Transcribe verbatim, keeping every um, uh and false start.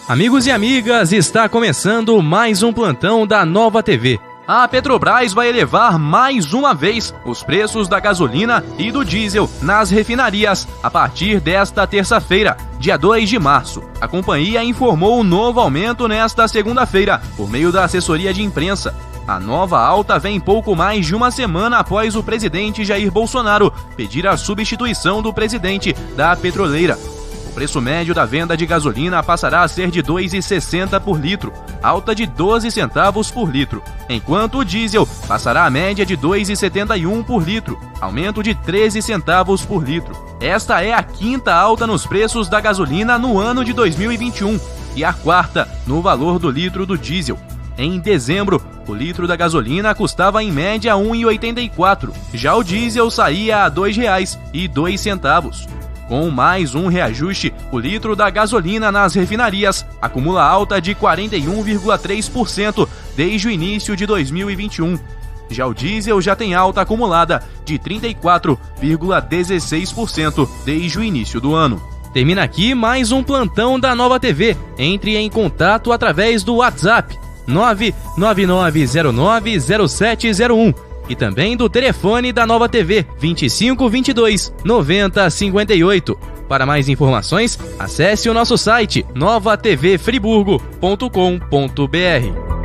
Amigos e amigas, está começando mais um plantão da Nova T V. A Petrobras vai elevar mais uma vez os preços da gasolina e do diesel nas refinarias a partir desta terça-feira, dia dois de março. A companhia informou um novo aumento nesta segunda-feira, por meio da assessoria de imprensa. A nova alta vem pouco mais de uma semana após o presidente Jair Bolsonaro pedir a substituição do presidente da petroleira. O preço médio da venda de gasolina passará a ser de dois reais e sessenta centavos por litro, alta de doze centavos por litro, enquanto o diesel passará a média de dois reais e setenta e um centavos por litro, aumento de treze centavos por litro. Esta é a quinta alta nos preços da gasolina no ano de dois mil e vinte e um e a quarta no valor do litro do diesel. Em dezembro, o litro da gasolina custava em média um real e oitenta e quatro centavos, já o diesel saía a dois reais e dois centavos. Com mais um reajuste, o litro da gasolina nas refinarias acumula alta de quarenta e um vírgula três por cento desde o início de dois mil e vinte e um. Já o diesel já tem alta acumulada de trinta e quatro vírgula dezesseis por cento desde o início do ano. Termina aqui mais um plantão da Nova T V. Entre em contato através do WhatsApp nove nove nove zero nove zero sete zero um e também do telefone da Nova T V vinte e cinco, vinte e dois, noventa, cinquenta e oito. Para mais informações, acesse o nosso site nova t v friburgo ponto com ponto b r.